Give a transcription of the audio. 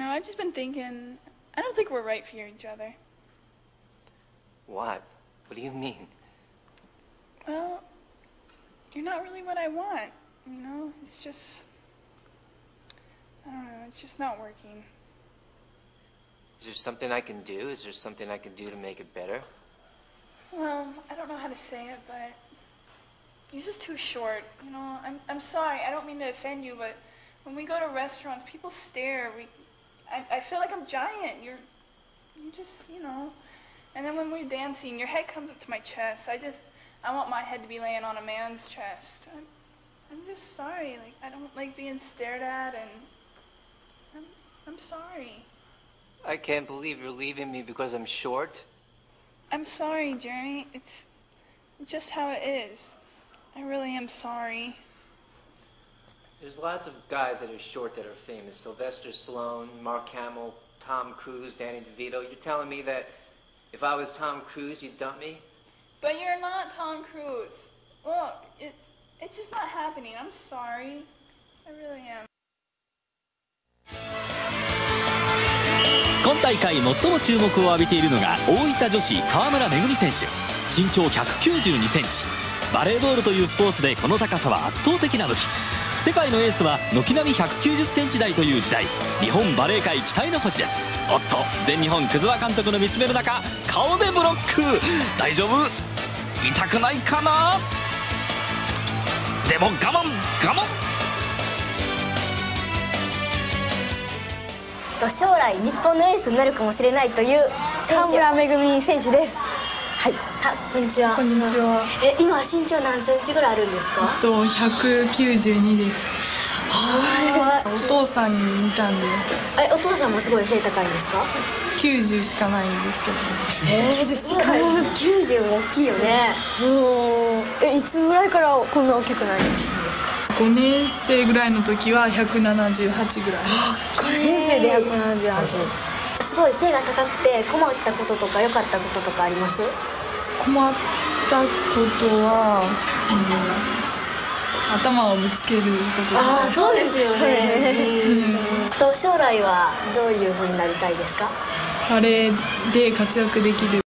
I've just been thinking, I don't think we're right for each other. What? What do you mean? Well, you're not really what I want, It's just, I don't know, it's just not working. Is there something I can do? Is there something I can do to make it better? Well, I don't know how to say it, but you're just too short, I'm sorry, I don't mean to offend you, but when we go to restaurants, people stare. I feel like I'm giant. You just, And then when we're dancing, your head comes up to my chest. I want my head to be laying on a man's chest. I'm just sorry. I don't like being stared at, and I'm sorry. I can't believe you're leaving me because I'm short. I'm sorry, Jeremy. It's just how it is. I really am sorry. There's lots of guys that are short that are famous. Sylvester Stallone, Mark Hamill, Tom Cruise, Danny DeVito. You're telling me that if I was Tom Cruise, you'd dump me? But you're not Tom Cruise. Look, it's just not happening. I'm sorry. I really am. 今大会最も注目を浴びているのが大分女子川村めぐみ選手。身長192センチ。バレーボールというスポーツでこの高さは圧倒的な武器。世界のエースは軒並み190センチ台という時代。日本バレー界期待の星です。おっと、全日本葛間監督の見つめる中、顔でブロック。大丈夫？痛くないかな？でも我慢我慢。 将来日本のエースになるかもしれないという川村めぐみ選手です。はい。こんにちは。 こんにちは。 今身長何センチぐらいあるんですか ？192です。お父さんに似たんで。 お父さんもすごい背高いんですか ？90しかないんですけど。 90しかない。90も大きいよね。いつぐらいからこんな大きくなるんですか ？5年生ぐらいの時は178ぐらい。 5年生で178。すごい背が高くて困ったこととか良かったこととかあります？ 困ったことは、頭をぶつけることです。そうですよね。将来はどういう風になりたいですか？ バレーで活躍できる